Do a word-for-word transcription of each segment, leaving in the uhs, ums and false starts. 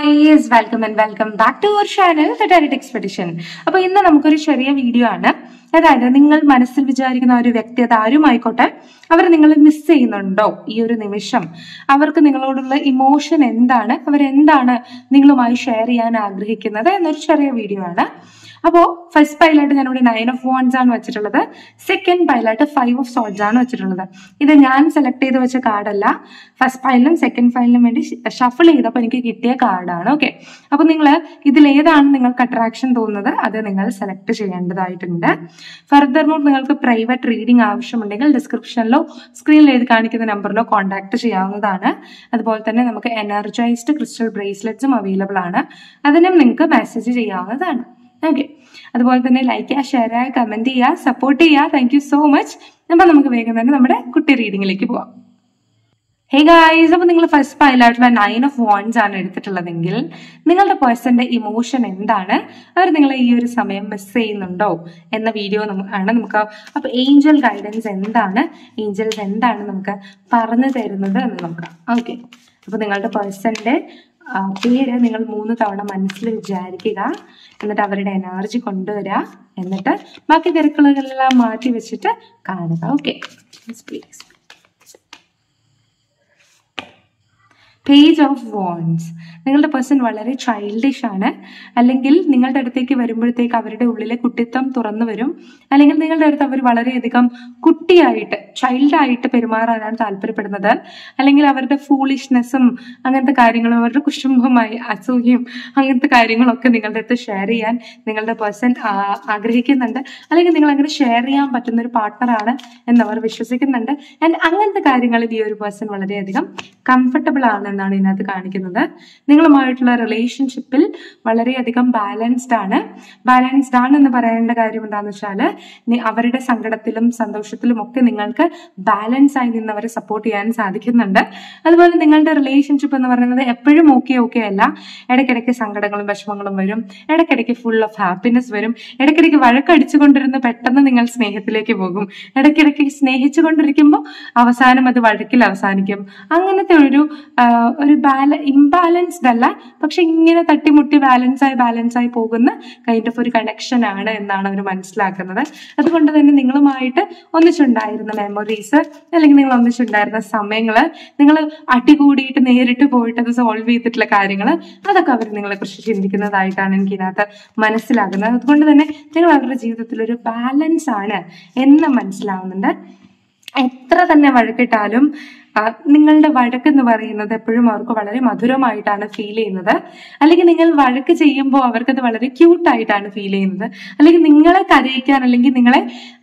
guys, welcome and welcome back to our channel The Tarot Expedition. അപ്പോൾ ഇന്ന് നമുക്കൊരു ചെറിയ വീഡിയോ ആണ്. അതായത് നിങ്ങൾ മനസ്സിൽ വിചാരിക്കുന്ന ഒരു വ്യക്തി അത് ആരുമായിക്കോട്ടെ, അവർ നിങ്ങൾ മിസ് ചെയ്യുന്നുണ്ടോ ഈ ഒരു നിമിഷം, അവർക്ക് നിങ്ങളോടുള്ള ഇമോഷൻ എന്താണ്, അവരെന്താണ് നിങ്ങളുമായി ഷെയർ ചെയ്യാൻ ആഗ്രഹിക്കുന്നത് എന്നൊരു ചെറിയ വീഡിയോ ആണ്. അപ്പോൾ ഫസ്റ്റ് പൈലായിട്ട് ഞാനിവിടെ നയൻ ഓഫ് വാൻഡ്സ് ആണ് വെച്ചിട്ടുള്ളത്. സെക്കൻഡ് പൈലായിട്ട് ഫൈവ് ഓഫ് സോൾഡ്സ് ആണ് വെച്ചിട്ടുള്ളത്. ഇത് ഞാൻ സെലക്ട് ചെയ്ത് വെച്ച കാർഡല്ല, ഫസ്റ്റ് ഫയലിനും സെക്കൻഡ് ഫയലിനും വേണ്ടി ഷഫിൾ ചെയ്തപ്പോൾ എനിക്ക് കിട്ടിയ കാർഡാണ്. ഓക്കെ, അപ്പൊ നിങ്ങൾ ഇതിലേതാണ് നിങ്ങൾക്ക് അട്രാക്ഷൻ തോന്നുന്നത് അത് നിങ്ങൾ സെലക്ട് ചെയ്യേണ്ടതായിട്ടുണ്ട്. ഫർദർ മോർ നിങ്ങൾക്ക് പ്രൈവറ്റ് റീഡിംഗ് ആവശ്യമുണ്ടെങ്കിൽ ഡിസ്ക്രിപ്ഷനിലോ സ്ക്രീനിൽ എഴുതി കാണിക്കുന്ന നമ്പറിലോ കോൺടാക്ട് ചെയ്യാവുന്നതാണ്. അതുപോലെ തന്നെ നമുക്ക് എനർജൈസ്ഡ് ക്രിസ്റ്റൽ ബ്രേസ്ലെറ്റ്സും അവൈലബിൾ ആണ്, അതിനും നിങ്ങൾക്ക് മെസ്സേജ് ചെയ്യാവുന്നതാണ്. ഓക്കെ, അതുപോലെ തന്നെ ലൈക്ക് ചെയ്യുക, ഷെയർ ചെയ്യുക, കമന്റ് ചെയ്യുക, സപ്പോർട്ട് ചെയ്യുക. Thank you so much. അപ്പൊ നമുക്ക് വേഗം തന്നെ നമ്മുടെ കുട്ടി റീഡിങ്ങിലേക്ക് പോവാം. ഹേ ഗായ്സ്, അപ്പൊ നിങ്ങൾ ഫസ്റ്റ് പൈലായിട്ടുള്ള നയൻ ഓഫ് വാൻഡ്സ് ആണ് എടുത്തിട്ടുള്ളതെങ്കിൽ നിങ്ങളുടെ പേഴ്സന്റെ ഇമോഷൻ എന്താണ്, അവർ നിങ്ങളെ ഈ ഒരു സമയം മിസ് ചെയ്യുന്നുണ്ടോ എന്ന വീഡിയോ ആണ് നമുക്ക്. അപ്പൊ ഏഞ്ചൽ ഗൈഡൻസ് എന്താണ്, ഏഞ്ചൽസ് എന്താണ് നമുക്ക് പറഞ്ഞു തരുന്നത് എന്ന് നോക്കാം. ഓക്കെ, അപ്പൊ നിങ്ങളുടെ പേഴ്സന്റെ പേര് നിങ്ങൾ മൂന്ന് തവണ മനസ്സിൽ വിചാരിക്കുക, എന്നിട്ട് അവരുടെ എനർജി കൊണ്ടുവരിക, എന്നിട്ട് ബാക്കി തിരക്കുകളെല്ലാം മാറ്റി വെച്ചിട്ട് കാണുക. Okay, please. Page of wands. നിങ്ങളുടെ പേഴ്സൺ വളരെ ചൈൽഡിഷ് ആണ്, അല്ലെങ്കിൽ നിങ്ങളുടെ അടുത്തേക്ക് വരുമ്പോഴത്തേക്ക് അവരുടെ ഉള്ളിലെ കുട്ടിത്വം തുറന്നു വരും, അല്ലെങ്കിൽ നിങ്ങളുടെ അടുത്ത് അവർ വളരെയധികം കുട്ടിയായിട്ട് ചൈൽഡായിട്ട് പെരുമാറാനാണ് താല്പര്യപ്പെടുന്നത്, അല്ലെങ്കിൽ അവരുടെ ഫൂളിഷ്നെസ്സും അങ്ങനത്തെ കാര്യങ്ങളും അവരുടെ കുശുംബമായി അസൂയയും അങ്ങനത്തെ കാര്യങ്ങളൊക്കെ നിങ്ങളുടെ അടുത്ത് ഷെയർ ചെയ്യാൻ നിങ്ങളുടെ പേഴ്സൺ ആഗ്രഹിക്കുന്നുണ്ട്, അല്ലെങ്കിൽ നിങ്ങൾ അങ്ങനെ ഷെയർ ചെയ്യാൻ പറ്റുന്ന ഒരു പാർട്ട്ണറാണ് എന്നവർ വിശ്വസിക്കുന്നുണ്ട്. ആൻഡ് അങ്ങനത്തെ കാര്യങ്ങളിൽ ഈ ഒരു പേഴ്സൺ വളരെയധികം കംഫർട്ടബിൾ ആണ് എന്നാണ് ഇതിനകത്ത് കാണിക്കുന്നത്. നിങ്ങളുമായിട്ടുള്ള റിലേഷൻഷിപ്പിൽ വളരെയധികം ബാലൻസ്ഡ് ആണ്. ബാലൻസ്ഡ് ആണ് എന്ന് പറയേണ്ട കാര്യം എന്താണെന്ന് വെച്ചാൽ അവരുടെ സങ്കടത്തിലും സന്തോഷത്തിലും ഒക്കെ നിങ്ങൾക്ക് ബാലൻസ് ആയി നിന്ന് അവരെ സപ്പോർട്ട് ചെയ്യാൻ സാധിക്കുന്നുണ്ട്. അതുപോലെ നിങ്ങളുടെ റിലേഷൻഷിപ്പ് എന്ന് പറയുന്നത് എപ്പോഴും ഓക്കെ ഓക്കെ അല്ല, ഇടയ്ക്കിടയ്ക്ക് സങ്കടങ്ങളും വിഷമങ്ങളും വരും, ഇടയ്ക്കിടയ്ക്ക് ഫുൾ ഓഫ് ഹാപ്പിനെസ് വരും, ഇടയ്ക്കിടയ്ക്ക് വഴക്കടിച്ചുകൊണ്ടിരുന്ന് പെട്ടെന്ന് നിങ്ങൾ സ്നേഹത്തിലേക്ക് പോകും, ഇടയ്ക്കിടയ്ക്ക് സ്നേഹിച്ചുകൊണ്ടിരിക്കുമ്പോൾ അവസാനം അത് വഴക്കിൽ അവസാനിക്കും. അങ്ങനത്തെ ഒരു ഒരു ബാല ഇംബാലൻസ്ഡ് അല്ല, പക്ഷെ ഇങ്ങനെ തട്ടിമുട്ടി ബാലൻസ് ആയി ബാലൻസ് ആയി പോകുന്ന കൈൻഡ് ഓഫ് ഒരു കണക്ഷൻ ആണ് എന്നാണ് അവർ മനസ്സിലാക്കുന്നത്. അതുകൊണ്ട് തന്നെ നിങ്ങളുമായിട്ട് ഒന്നിച്ചുണ്ടായിരുന്ന മെമ്മറീസ്, അല്ലെങ്കിൽ നിങ്ങൾ ഒന്നിച്ചുണ്ടായിരുന്ന സമയങ്ങള്, നിങ്ങൾ അടികൂടിയിട്ട് നേരിട്ട് പോയിട്ട് അത് സോൾവ് ചെയ്തിട്ടുള്ള കാര്യങ്ങൾ, അതൊക്കെ അവർ നിങ്ങളെ കുറിച്ച് ചിന്തിക്കുന്നതായിട്ടാണ് എനിക്ക് ഇതിനകത്ത് മനസ്സിലാകുന്നത്. അതുകൊണ്ട് തന്നെ നിങ്ങൾ അവരുടെ ജീവിതത്തിൽ ഒരു ബാലൻസ് ആണ് എന്ന് മനസ്സിലാവുന്നുണ്ട്. എത്ര തന്നെ വഴക്കിട്ടാലും നിങ്ങളുടെ വഴക്ക് എന്ന് പറയുന്നത് എപ്പോഴും അവർക്ക് വളരെ മധുരമായിട്ടാണ് ഫീൽ ചെയ്യുന്നത്, അല്ലെങ്കിൽ നിങ്ങൾ വഴക്ക് ചെയ്യുമ്പോൾ അവർക്കത് വളരെ ക്യൂട്ടായിട്ടാണ് ഫീൽ ചെയ്യുന്നത്, അല്ലെങ്കിൽ നിങ്ങളെ കരയിക്കാൻ, അല്ലെങ്കിൽ നിങ്ങളെ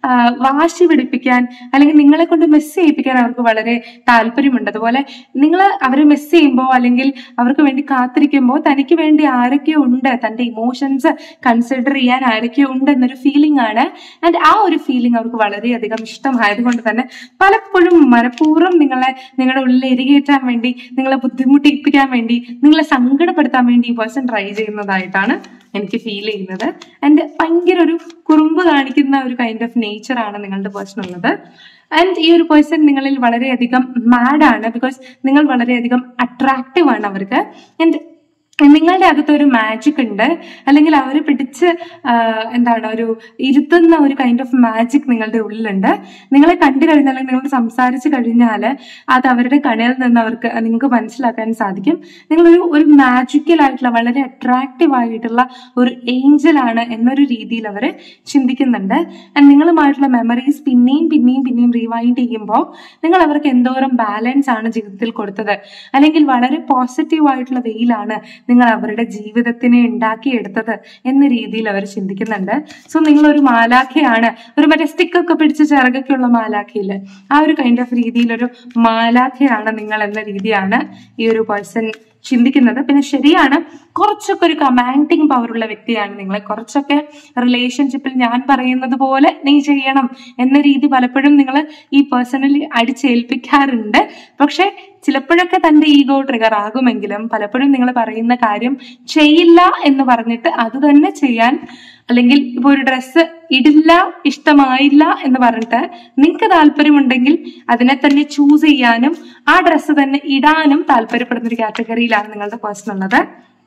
വാശി പിടിപ്പിക്കാൻ, അല്ലെങ്കിൽ നിങ്ങളെ കൊണ്ട് മിസ് ചെയ്യിപ്പിക്കാൻ അവർക്ക് വളരെ താല്പര്യമുണ്ട്. അതുപോലെ നിങ്ങൾ അവരെ മിസ് ചെയ്യുമ്പോൾ അല്ലെങ്കിൽ അവർക്ക് വേണ്ടി കാത്തിരിക്കുമ്പോൾ തനിക്ക് വേണ്ടി ആരൊക്കെയോ ഉണ്ട്, തന്റെ ഇമോഷൻസ് കൺസിഡർ ചെയ്യാൻ ആരൊക്കെയോ ഉണ്ട് എന്നൊരു ഫീലിംഗ് ആണ്. ആൻഡ് ആ ഒരു ഫീലിംഗ് അവർക്ക് വളരെയധികം ഇഷ്ടമായതുകൊണ്ട് തന്നെ പലപ്പോഴും മനഃപൂർവ്വം നിങ്ങളെ നിങ്ങളുടെ ഉള്ളിൽ എരികേറ്റാൻ വേണ്ടി, നിങ്ങളെ ബുദ്ധിമുട്ടിപ്പിക്കാൻ വേണ്ടി, നിങ്ങളെ സങ്കടപ്പെടുത്താൻ വേണ്ടി ഈ പേഴ്സൺ ട്രൈ ചെയ്യുന്നതായിട്ടാണ് എനിക്ക് ഫീൽ ചെയ്യുന്നത്. ആൻഡ് ഭയങ്കര ഒരു കുറുമ്പ് കാണിക്കുന്ന ഒരു കൈൻഡ് ഓഫ് നേച്ചർ ആണ് നിങ്ങളുടെ പേഴ്സൺ ഉള്ളത്. ആൻഡ് ഈ ഒരു പേഴ്സൺ നിങ്ങളിൽ വളരെയധികം മാഡാണ്, ബിക്കോസ് നിങ്ങൾ വളരെയധികം അട്രാക്റ്റീവ് ആണ് അവർക്ക്. ആൻഡ് നിങ്ങളുടെ അകത്ത് ഒരു മാജിക് ഉണ്ട്, അല്ലെങ്കിൽ അവർ പിടിച്ച് എന്താണ് ഒരു ഇരുത്തുന്ന ഒരു കൈൻഡ് ഓഫ് മാജിക് നിങ്ങളുടെ ഉള്ളിലുണ്ട്. നിങ്ങളെ കണ്ടു കഴിഞ്ഞാൽ, അല്ലെങ്കിൽ നിങ്ങൾ സംസാരിച്ചു കഴിഞ്ഞാൽ അത് അവരുടെ കണ്ണിൽ നിന്ന് അവർക്ക് നിങ്ങൾക്ക് മനസ്സിലാക്കാൻ സാധിക്കും. നിങ്ങളൊരു ഒരു മാജിക്കൽ ആയിട്ടുള്ള വളരെ അട്രാക്റ്റീവ് ആയിട്ടുള്ള ഒരു ഏഞ്ചൽ ആണ് എന്നൊരു രീതിയിൽ അവർ ചിന്തിക്കുന്നുണ്ട്. ആൻഡ് നിങ്ങളുമായിട്ടുള്ള മെമ്മറീസ് പിന്നെയും പിന്നെയും പിന്നെയും റിവൈൻഡ് ചെയ്യുമ്പോൾ നിങ്ങൾ അവർക്ക് എന്തോരം ബാലൻസ് ആണ് ജീവിതത്തിൽ കൊടുത്തത്, അല്ലെങ്കിൽ വളരെ പോസിറ്റീവ് ആയിട്ടുള്ള വെയിലാണ് നിങ്ങൾ അവരുടെ ജീവിതത്തിനെ ഉണ്ടാക്കിയെടുത്തത് എന്ന രീതിയിൽ അവർ ചിന്തിക്കുന്നുണ്ട്. സോ നിങ്ങളൊരു മാലാഖയാണ്, ഒരു മറ്റേ സ്റ്റിക്കൊക്കെ പിടിച്ച് ചിറകൊക്കെയുള്ള മാലാഖയില് ആ ഒരു കൈൻഡ് ഓഫ് രീതിയിലൊരു മാലാഖയാണ് നിങ്ങൾ എന്ന രീതിയാണ് ഈ ഒരു പേഴ്സൺ ചിന്തിക്കുന്നത്. പിന്നെ ശരിയാണ്, കുറച്ചൊക്കെ ഒരു കമാൻഡിങ് പവറുള്ള വ്യക്തിയാണ് നിങ്ങളെ. കുറച്ചൊക്കെ റിലേഷൻഷിപ്പിൽ ഞാൻ പറയുന്നത് പോലെ നീ ചെയ്യണം എന്ന രീതി പലപ്പോഴും നിങ്ങൾ ഈ പേഴ്സണലി അടിച്ചേൽപ്പിക്കാറുണ്ട്. പക്ഷെ ചിലപ്പോഴൊക്കെ തന്റെ ഈഗോ ട്രിഗർ ആകുമെങ്കിലും പലപ്പോഴും നിങ്ങൾ പറയുന്ന കാര്യം ചെയ്യില്ല എന്ന് പറഞ്ഞിട്ട് അത് തന്നെ ചെയ്യാൻ, അല്ലെങ്കിൽ ഇപ്പൊ ഒരു ഡ്രസ്സ് ഇടില്ല, ഇഷ്ടമായില്ല എന്ന് പറഞ്ഞിട്ട് നിങ്ങൾക്ക് താല്പര്യമുണ്ടെങ്കിൽ അതിനെ തന്നെ ചൂസ് ചെയ്യാനും ആ ഡ്രസ്സ് തന്നെ ഇടാനും താല്പര്യപ്പെടുന്ന ഒരു കാറ്റഗറിയിലാണ് നിങ്ങളുടെ പേഴ്സൺ ഉള്ളത്.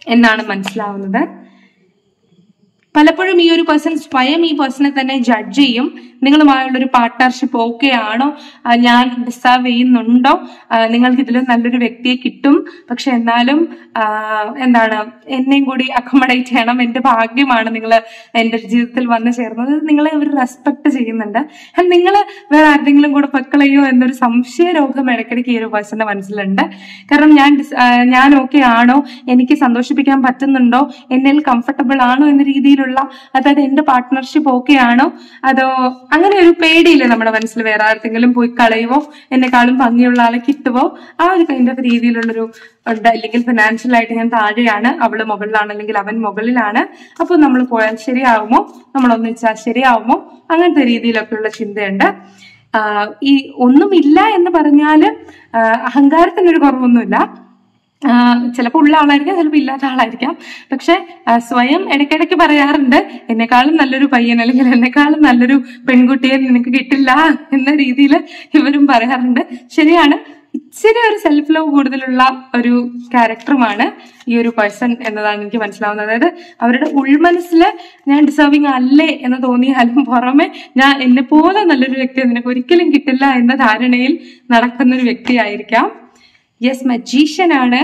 എന്നാണ് മനസ്സിലാവുന്നത്. പലപ്പോഴും ഈ ഒരു പേഴ്സൺ സ്വയം ഈ പേഴ്സണെ തന്നെ ജഡ്ജ് ചെയ്യും. നിങ്ങളുമായുള്ളൊരു പാർട്ട്ണർഷിപ്പ് ഓക്കെ ആണോ, ഞാൻ ഡിസേർവ് ചെയ്യുന്നുണ്ടോ, നിങ്ങൾക്ക് ഇതിലും നല്ലൊരു വ്യക്തിയെ കിട്ടും, പക്ഷെ എന്നാലും എന്താണ് എന്നെയും കൂടി അക്കോമഡേറ്റ് ചെയ്യണം, എന്റെ ഭാഗ്യമാണ് നിങ്ങൾ എന്റെ ജീവിതത്തിൽ വന്നു ചേർന്നത്, നിങ്ങളെ ഇവർ റെസ്പെക്ട് ചെയ്യുന്നുണ്ട്. നിങ്ങൾ വേറെ ആരുടെങ്കിലും കൂടെ പൊക്കളയോ എന്നൊരു സംശയ രോഗം ഇടയ്ക്കിടയ്ക്ക് ഈ ഒരു പേഴ്സന്റെ മനസ്സിലുണ്ട്. കാരണം ഞാൻ ഞാൻ ഓക്കെ ആണോ, എനിക്ക് സന്തോഷിപ്പിക്കാൻ പറ്റുന്നുണ്ടോ, എന്നിൽ കംഫർട്ടബിൾ ആണോ എന്ന രീതിയിലുള്ള, അതായത് എന്റെ പാർട്ട്ണർഷിപ്പ് ഓക്കെ ആണോ, അതോ അങ്ങനെ ഒരു പേടിയില്ലേ നമ്മുടെ മനസ്സിൽ, വേറെ ആർക്കെങ്കിലും പോയി കളയുവോ, എന്നെക്കാളും ഭംഗിയുള്ള ആളെ കിട്ടുവോ, ആ ഒരു കൈൻഡ് ഓഫ് രീതിയിലുള്ളൊരു ഉണ്ട്. അല്ലെങ്കിൽ ഫിനാൻഷ്യൽ ആയിട്ട് ഞാൻ താഴെയാണ്, അവള് മുകളിലാണ് അല്ലെങ്കിൽ അവൻ മുകളിലാണ്, അപ്പോൾ നമ്മൾ പോയാൽ ശരിയാവുമോ, നമ്മൾ ഒന്നിച്ചാൽ ശരിയാവുമോ, അങ്ങനത്തെ രീതിയിലൊക്കെയുള്ള ചിന്തയുണ്ട്. ആഹ് ഈ ഒന്നുമില്ല എന്ന് പറഞ്ഞാല് അഹങ്കാരത്തിനൊരു കുറവൊന്നുമില്ല. ചിലപ്പോൾ ഉള്ള ആളായിരിക്കാം, ചിലപ്പോൾ ഇല്ലാത്ത ആളായിരിക്കാം. പക്ഷെ സ്വയം ഇടയ്ക്കിടയ്ക്ക് പറയാറുണ്ട്, എന്നെക്കാളും നല്ലൊരു പയ്യൻ അല്ലെങ്കിൽ എന്നെക്കാളും നല്ലൊരു പെൺകുട്ടിയെ നിനക്ക് കിട്ടില്ല എന്ന രീതിയിൽ ഇവരും പറയാറുണ്ട്. ശരിയാണ്, ഇച്ചിരി ഒരു സെൽഫ് ലവ് കൂടുതലുള്ള ഒരു ക്യാരക്ടറുമാണ് ഈ ഒരു പേഴ്സൺ എന്നതാണ് എനിക്ക് മനസ്സിലാവുന്നത്. അതായത് അവരുടെ ഉൾമനസ്സില് ഞാൻ ഡിസേർവിങ് അല്ലേ എന്ന് തോന്നിയാലും പുറമെ ഞാൻ എന്നെ പോലെ നല്ലൊരു വ്യക്തി നിനക്ക് ഒരിക്കലും കിട്ടില്ല എന്ന ധാരണയിൽ നടക്കുന്ന ഒരു വ്യക്തിയായിരിക്കാം. യെസ്, മജീഷ്യൻ ആണ്.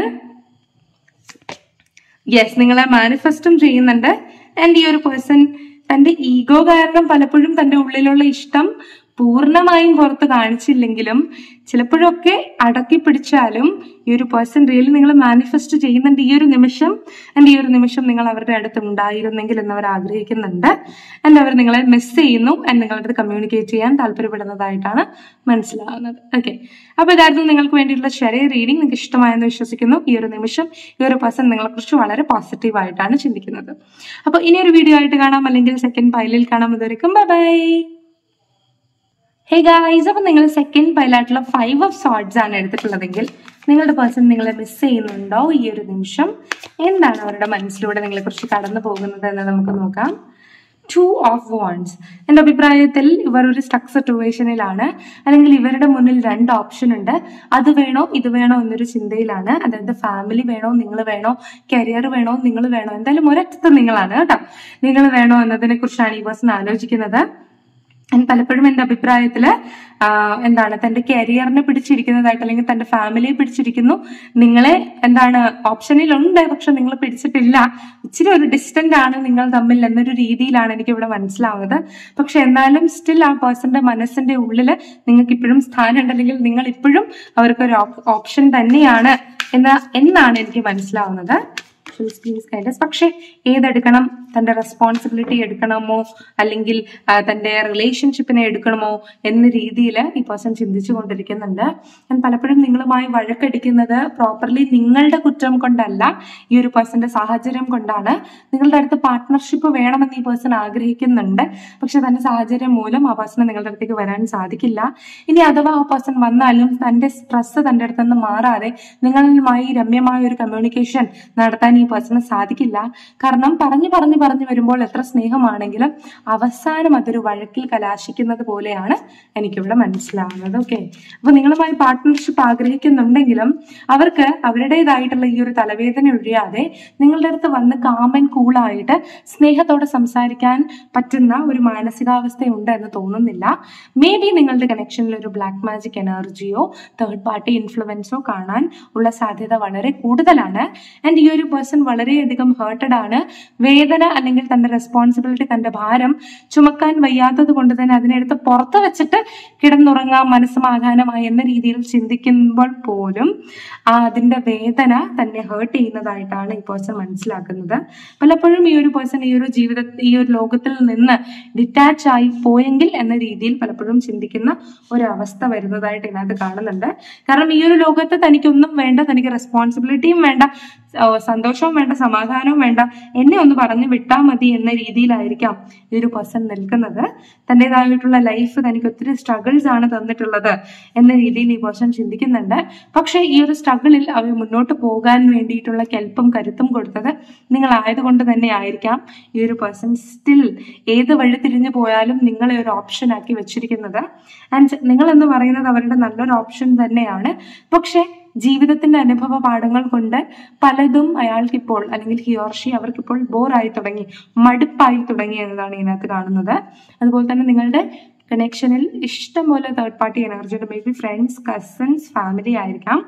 യെസ്, നിങ്ങളെ മാനിഫെസ്റ്റും ചെയ്യുന്നുണ്ട്. ആൻഡ് ഈ ഒരു പേഴ്സൺ തന്റെ ഈഗോ കാരണം പലപ്പോഴും തന്റെ ഉള്ളിലുള്ള ഇഷ്ടം പൂർണ്ണമായും പുറത്ത് കാണിച്ചില്ലെങ്കിലും ചിലപ്പോഴൊക്കെ അടക്കി പിടിച്ചാലും ഈ ഒരു പേഴ്സൺ റിയലി നിങ്ങൾ മാനിഫെസ്റ്റ് ചെയ്യുന്നുണ്ട് ഈ ഒരു നിമിഷം. ആൻഡ് ഈ ഒരു നിമിഷം നിങ്ങൾ അവരുടെ അടുത്ത് ഉണ്ടായിരുന്നെങ്കിൽ എന്നവർ ആഗ്രഹിക്കുന്നുണ്ട്. ആൻഡ് അവർ നിങ്ങളെ മിസ് ചെയ്യുന്നു ആൻഡ് നിങ്ങളുടെ അടുത്ത് കമ്മ്യൂണിക്കേറ്റ് ചെയ്യാൻ താല്പര്യപ്പെടുന്നതായിട്ടാണ് മനസ്സിലാവുന്നത്. ഓക്കെ, അപ്പൊ ഇതായിരുന്നു നിങ്ങൾക്ക് വേണ്ടിയിട്ടുള്ള ചെറിയ റീഡിംഗ്. നിങ്ങൾക്ക് ഇഷ്ടമായെന്ന് വിശ്വസിക്കുന്നു. ഈ ഒരു നിമിഷം ഈ ഒരു പേഴ്സൺ നിങ്ങളെ കുറിച്ച് വളരെ പോസിറ്റീവ് ആയിട്ടാണ് ചിന്തിക്കുന്നത്. അപ്പൊ ഇനി ഒരു വീഡിയോ ആയിട്ട് കാണാം, അല്ലെങ്കിൽ സെക്കൻഡ് പൈലിൽ കാണാം. ഇതുവരെക്കും ബൈ ബൈ. ഹേ ഗായ്സ്, അപ്പൊ നിങ്ങൾ സെക്കൻഡ് പൈലായിട്ടുള്ള ഫൈവ് ഓഫ് സോർഡ്സ് ആണ് എടുത്തിട്ടുള്ളതെങ്കിൽ നിങ്ങളുടെ പേഴ്സൺ നിങ്ങളെ മിസ് ചെയ്യുന്നുണ്ടോ ഈ ഒരു നിമിഷം? എന്താണ് അവരുടെ മനസ്സിലൂടെ നിങ്ങളെ കുറിച്ച് കടന്നു പോകുന്നത് എന്ന് നമുക്ക് നോക്കാം. Two of wands. എൻ്റെ അഭിപ്രായത്തിൽ ഇവർ ഒരു സ്റ്റക്ക് സിറ്റുവേഷനിലാണ്, അല്ലെങ്കിൽ ഇവരുടെ മുന്നിൽ രണ്ട് ഓപ്ഷൻ ഉണ്ട്. അത് വേണോ ഇത് വേണോ എന്നൊരു ചിന്തയിലാണ്. അതായത് ഫാമിലി വേണോ, നിങ്ങൾ വേണോ, കരിയർ വേണോ, നിങ്ങൾ വേണോ, എന്തായാലും ഒരറ്റത്ത് നിങ്ങളാണ് കേട്ടോ. നിങ്ങൾ വേണോ എന്നതിനെ കുറിച്ചാണ് ഈ പേഴ്സൺ ആലോചിക്കുന്നത്. പലപ്പോഴും എൻ്റെ അഭിപ്രായത്തില് എന്താണ് തന്റെ കരിയറിനെ പിടിച്ചിരിക്കുന്നതായിട്ട്, അല്ലെങ്കിൽ തന്റെ ഫാമിലിയെ പിടിച്ചിരിക്കുന്നു. നിങ്ങളെ എന്താണ് ഓപ്ഷനിലുണ്ട്, പക്ഷെ നിങ്ങൾ പിടിച്ചിട്ടില്ല. ഇച്ചിരി ഒരു ഡിസ്റ്റന്റ് ആണ് നിങ്ങൾ തമ്മിൽ എന്നൊരു രീതിയിലാണ് എനിക്ക് ഇവിടെ മനസ്സിലാവുന്നത്. പക്ഷെ എന്നാലും സ്റ്റിൽ ആ പേഴ്സന്റെ മനസ്സിന്റെ ഉള്ളിൽ നിങ്ങൾക്ക് ഇപ്പോഴും സ്ഥാനമുണ്ട്, അല്ലെങ്കിൽ നിങ്ങൾ ഇപ്പോഴും അവർക്കൊരു ഓപ്ഷൻ തന്നെയാണ് എന്ന എന്നാണ് എനിക്ക് മനസ്സിലാവുന്നത്. പക്ഷെ ഏതെടുക്കണം, തന്റെ റെസ്പോൺസിബിലിറ്റി എടുക്കണമോ അല്ലെങ്കിൽ തന്റെ റിലേഷൻഷിപ്പിനെ എടുക്കണമോ എന്ന രീതിയിൽ ഈ പേഴ്സൺ ചിന്തിച്ചു കൊണ്ടിരിക്കുന്നുണ്ട്. ഞാൻ പലപ്പോഴും നിങ്ങളുമായി വഴക്കടിക്കുന്നത് പ്രോപ്പർലി നിങ്ങളുടെ കുറ്റം കൊണ്ടല്ല, ഈ ഒരു പേഴ്സന്റെ സാഹചര്യം കൊണ്ടാണ്. നിങ്ങളുടെ അടുത്ത് പാർട്ട്ണർഷിപ്പ് വേണമെന്ന് ഈ പേഴ്സൺ ആഗ്രഹിക്കുന്നുണ്ട്, പക്ഷെ തന്റെ സാഹചര്യം മൂലം ആ പേഴ്സണ് നിങ്ങളുടെ അടുത്തേക്ക് വരാൻ സാധിക്കില്ല. ഇനി അഥവാ ആ പേഴ്സൺ വന്നാലും തന്റെ സ്ട്രെസ് തന്റെ അടുത്ത് നിന്ന് മാറാതെ നിങ്ങളുമായി രമ്യമായ ഒരു കമ്മ്യൂണിക്കേഷൻ നടത്താൻ ഈ പേഴ്സണ് സാധിക്കില്ല. കാരണം പറഞ്ഞു പറഞ്ഞു പറഞ്ഞു വരുമ്പോൾ എത്ര സ്നേഹമാണെങ്കിലും അവസാനം അതൊരു വഴക്കിൽ കലാശിക്കുന്നത് പോലെയാണ് എനിക്കിവിടെ മനസ്സിലാവുന്നത്. ഓക്കെ, അപ്പൊ നിങ്ങളുമായി പാർട്ട്ണർഷിപ്പ് ആഗ്രഹിക്കുന്നുണ്ടെങ്കിലും അവർക്ക് അവരുടേതായിട്ടുള്ള ഈ ഒരു തലവേദന ഒഴിയാതെ നിങ്ങളുടെ അടുത്ത് വന്ന് കാമൻ കൂളായിട്ട് സ്നേഹത്തോടെ സംസാരിക്കാൻ പറ്റുന്ന ഒരു മാനസികാവസ്ഥയുണ്ട് എന്ന് തോന്നുന്നില്ല. മേ ബി നിങ്ങളുടെ കണക്ഷനിൽ ഒരു ബ്ലാക്ക് മാജിക് എനർജിയോ തേർഡ് പാർട്ടി ഇൻഫ്ലുവൻസോ കാണാൻ ഉള്ള സാധ്യത വളരെ കൂടുതലാണ്. ആൻഡ് ഈ ഒരു പേഴ്സൺ വളരെയധികം ഹേർട്ടഡ് ആണ്. വേദന അല്ലെങ്കിൽ തന്റെ റെസ്പോൺസിബിലിറ്റി, തന്റെ ഭാരം ചുമക്കാൻ വയ്യാത്തത് കൊണ്ട് തന്നെ അതിനെടുത്ത് പുറത്ത് വെച്ചിട്ട് കിടന്നുറങ്ങാം മനസ്സമാധാനമായി എന്ന രീതിയിൽ ചിന്തിക്കുമ്പോൾ പോലും അതിന്റെ വേദന തന്നെ ഹേർട്ട് ചെയ്യുന്നതായിട്ടാണ് ഈ പേഴ്സൺ മനസ്സിലാക്കുന്നത്. പലപ്പോഴും ഈ ഒരു പേഴ്സൺ ഈ ഒരു ജീവിത ഈ ഒരു ലോകത്തിൽ നിന്ന് ഡിറ്റാച്ച് ആയി പോയെങ്കിൽ എന്ന രീതിയിൽ പലപ്പോഴും ചിന്തിക്കുന്ന ഒരു അവസ്ഥ വരുന്നതായിട്ട് ഇതിനകത്ത് കാണുന്നുണ്ട്. കാരണം ഈ ഒരു ലോകത്ത് തനിക്കൊന്നും വേണ്ട, തനിക്ക് റെസ്പോൺസിബിലിറ്റിയും വേണ്ട, സന്തോഷവും വേണ്ട, സമാധാനവും വേണ്ട, എന്നെ ഒന്ന് പറഞ്ഞു വിട്ടാൽ മതി എന്ന രീതിയിലായിരിക്കാം ഈ ഒരു പേഴ്സൺ നിൽക്കുന്നത്. തൻ്റെതായിട്ടുള്ള ലൈഫ് തനിക്ക് ഒത്തിരി സ്ട്രഗിൾസ് ആണ് തന്നിട്ടുള്ളത് എന്ന രീതിയിൽ ഈ പേഴ്സൺ ചിന്തിക്കുന്നുണ്ട്. പക്ഷെ ഈ ഒരു സ്ട്രഗിളിൽ അവർ മുന്നോട്ട് പോകാൻ വേണ്ടിയിട്ടുള്ള കെൽപ്പും കരുത്തും കൊടുത്തത് നിങ്ങളായതുകൊണ്ട് തന്നെ ആയിരിക്കാം ഈ ഒരു പേഴ്സൺ സ്റ്റിൽ ഏത് വഴി തിരിഞ്ഞു പോയാലും നിങ്ങളെ ഒരു ഓപ്ഷൻ ആക്കി വെച്ചിരിക്കുന്നത്. ആൻഡ് നിങ്ങൾ എന്ന് പറയുന്നത് അവരുടെ നല്ലൊരു ഓപ്ഷൻ തന്നെയാണ്. പക്ഷെ ജീവിതത്തിന്റെ അനുഭവ പാഠങ്ങൾ കൊണ്ട് പലതും അയാൾക്കിപ്പോൾ അല്ലെങ്കിൽ ഹി ഓർ ഷി അവർക്കിപ്പോൾ ബോറായി തുടങ്ങി, മടുപ്പായി തുടങ്ങി എന്നതാണ് ഇതിനകത്ത് കാണുന്നത്. അതുപോലെ തന്നെ നിങ്ങളുടെ കണക്ഷനിൽ ഇഷ്ടംപോലെ തേർഡ് പാർട്ടി എനർജി ഉണ്ട്. Maybe friends, cousins, family ആയിരിക്കാം.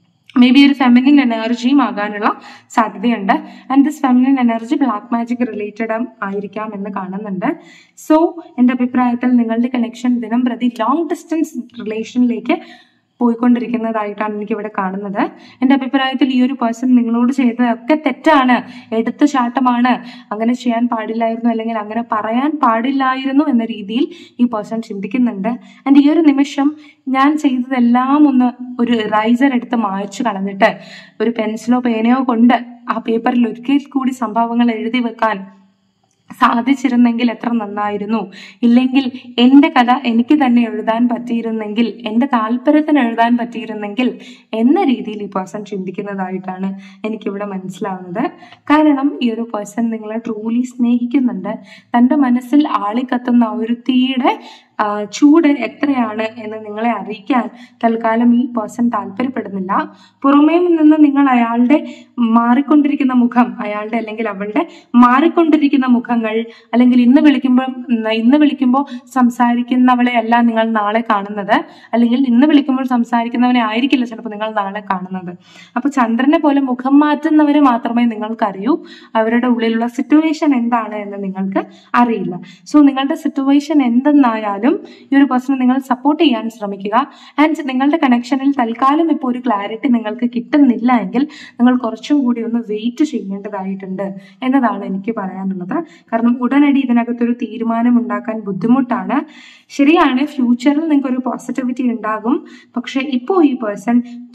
മേ ബി ഒരു ഫെമിനിൻ എനർജിയും ആകാനുള്ള സാധ്യതയുണ്ട്. And this feminine energy black magic related ആയിരിക്കാം എന്ന് കാണുന്നുണ്ട്. സോ എൻ്റെ അഭിപ്രായത്തിൽ നിങ്ങളുടെ കണക്ഷൻ ദിനം പ്രതി ലോങ് ഡിസ്റ്റൻസ് റിലേഷനിലേക്ക് പോയിക്കൊണ്ടിരിക്കുന്നതായിട്ടാണ് എനിക്ക് ഇവിടെ കാണുന്നത്. എൻ്റെ അഭിപ്രായത്തിൽ ഈ ഒരു പേഴ്സൺ നിങ്ങളോട് ചെയ്തതൊക്കെ തെറ്റാണ്, എടുത്തുചാട്ടമാണ്, അങ്ങനെ ചെയ്യാൻ പാടില്ലായിരുന്നു അല്ലെങ്കിൽ അങ്ങനെ പറയാൻ പാടില്ലായിരുന്നു എന്ന രീതിയിൽ ഈ പേഴ്സൺ ചിന്തിക്കുന്നുണ്ട്. ആൻഡ് ഈ ഒരു നിമിഷം ഞാൻ ചെയ്തതെല്ലാം ഒന്ന് ഒരു ഇറൈസർ എടുത്ത് മായ്ച്ചു കളഞ്ഞിട്ട് ഒരു പെൻസിലോ പേനയോ കൊണ്ട് ആ പേപ്പറിൽ ഒരിക്കൽ കൂടി സംഭവങ്ങൾ എഴുതി വെക്കാൻ സാധിച്ചിരുന്നെങ്കിൽ എത്ര നന്നായിരുന്നു, ഇല്ലെങ്കിൽ എൻ്റെ കഥ എനിക്ക് തന്നെ എഴുതാൻ പറ്റിയിരുന്നെങ്കിൽ, എൻ്റെ താല്പര്യത്തിന് എഴുതാൻ പറ്റിയിരുന്നെങ്കിൽ എന്ന രീതിയിൽ ഈ പേഴ്സൺ ചിന്തിക്കുന്നതായിട്ടാണ് എനിക്കിവിടെ മനസ്സിലാവുന്നത്. കാരണം ഈ ഒരു പേഴ്സൺ നിങ്ങളെ ട്രൂലി സ്നേഹിക്കുന്നുണ്ട്. തൻ്റെ മനസ്സിൽ ആളിക്കത്തുന്ന ഒരു തീയുടെ ചൂട് എത്രയാണ് എന്ന് നിങ്ങളെ അറിയിക്കാൻ തൽക്കാലം ഈ പേഴ്സൺ താല്പര്യപ്പെടുന്നില്ല. പുറമേ നിന്ന് നിങ്ങൾ അയാളുടെ മാറിക്കൊണ്ടിരിക്കുന്ന മുഖം, അയാളുടെ അല്ലെങ്കിൽ അവളുടെ മാറിക്കൊണ്ടിരിക്കുന്ന മുഖങ്ങൾ, അല്ലെങ്കിൽ ഇന്ന് വിളിക്കുമ്പോൾ ഇന്ന് വിളിക്കുമ്പോൾ സംസാരിക്കുന്നവളെ അല്ല നിങ്ങൾ നാളെ കാണുന്നത്, അല്ലെങ്കിൽ ഇന്ന് വിളിക്കുമ്പോൾ സംസാരിക്കുന്നവനെ ആയിരിക്കില്ല ചിലപ്പോൾ നിങ്ങൾ നാളെ കാണുന്നത്. അപ്പൊ ചന്ദ്രനെ പോലെ മുഖം മാറ്റുന്നവരെ മാത്രമേ നിങ്ങൾക്കറിയൂ. അവരുടെ ഉള്ളിലുള്ള സിറ്റുവേഷൻ എന്താണ് എന്ന് നിങ്ങൾക്ക് അറിയില്ല. സോ നിങ്ങളുടെ സിറ്റുവേഷൻ എന്തെന്നായാലും ഈ ഒരു പേഴ്സണെ നിങ്ങൾ സപ്പോർട്ട് ചെയ്യാൻ ശ്രമിക്കുക. ആൻഡ് നിങ്ങളുടെ കണക്ഷനിൽ തൽക്കാലം ഇപ്പോൾ ഒരു ക്ലാരിറ്റി നിങ്ങൾക്ക് കിട്ടുന്നില്ല എങ്കിൽ നിങ്ങൾ കുറച്ചും കൂടി ഒന്ന് വെയിറ്റ് ചെയ്യേണ്ടതായിട്ടുണ്ട് എന്നതാണ് എനിക്ക് പറയാനുള്ളത്. കാരണം ഉടനടി ഇതിനകത്തൊരു തീരുമാനം ഉണ്ടാക്കാൻ ബുദ്ധിമുട്ടാണ്. ശരിയാണ്, ഫ്യൂച്ചറിൽ നിങ്ങൾക്ക് ഒരു പോസിറ്റിവിറ്റി ഉണ്ടാകും. പക്ഷെ ഇപ്പോൾ ഈ പേഴ്സൺ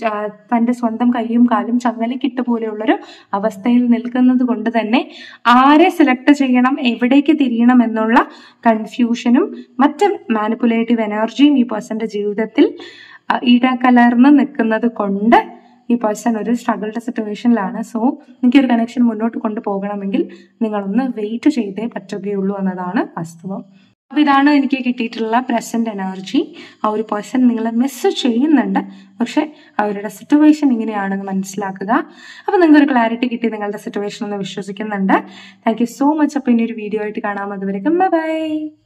തൻ്റെ സ്വന്തം കൈയും കാലും ചങ്ങലക്കിട്ട് പോലെയുള്ളൊരു അവസ്ഥയിൽ നിൽക്കുന്നത് കൊണ്ട് തന്നെ ആരെ സെലക്ട് ചെയ്യണം, എവിടേക്ക് തിരിയണം എന്നുള്ള കൺഫ്യൂഷനും മറ്റ് മാനിപ്പുലേറ്റീവ് എനർജിയും ഈ പേഴ്സന്റെ ജീവിതത്തിൽ ഇടകലർന്ന് നിൽക്കുന്നത് കൊണ്ട് ഈ പേഴ്സൺ ഒരു സ്ട്രഗിൾഡ് സിറ്റുവേഷനിലാണ്. സോ എനിക്ക് ഒരു കണക്ഷൻ മുന്നോട്ട് കൊണ്ടുപോകണമെങ്കിൽ നിങ്ങളൊന്ന് വെയിറ്റ് ചെയ്തേ പറ്റുകയുള്ളൂ എന്നതാണ് വാസ്തവം. അപ്പൊ ഇതാണ് എനിക്ക് കിട്ടിയിട്ടുള്ള പ്രസന്റ് എനർജി. ആ ഒരു പേഴ്സൺ നിങ്ങളെ മിസ് ചെയ്യുന്നുണ്ട്, പക്ഷെ അവരുടെ സിറ്റുവേഷൻ ഇങ്ങനെയാണെന്ന് മനസ്സിലാക്കുക. അപ്പൊ നിങ്ങൾക്ക് ഒരു ക്ലാരിറ്റി കിട്ടി നിങ്ങളുടെ സിറ്റുവേഷൻ എന്ന് വിശ്വസിക്കുന്നുണ്ട്. Thank you so much. അപ്പൊ ഇനി ഒരു വീഡിയോ ആയിട്ട് കാണാം. അതുവരെയും ബൈ ബൈ.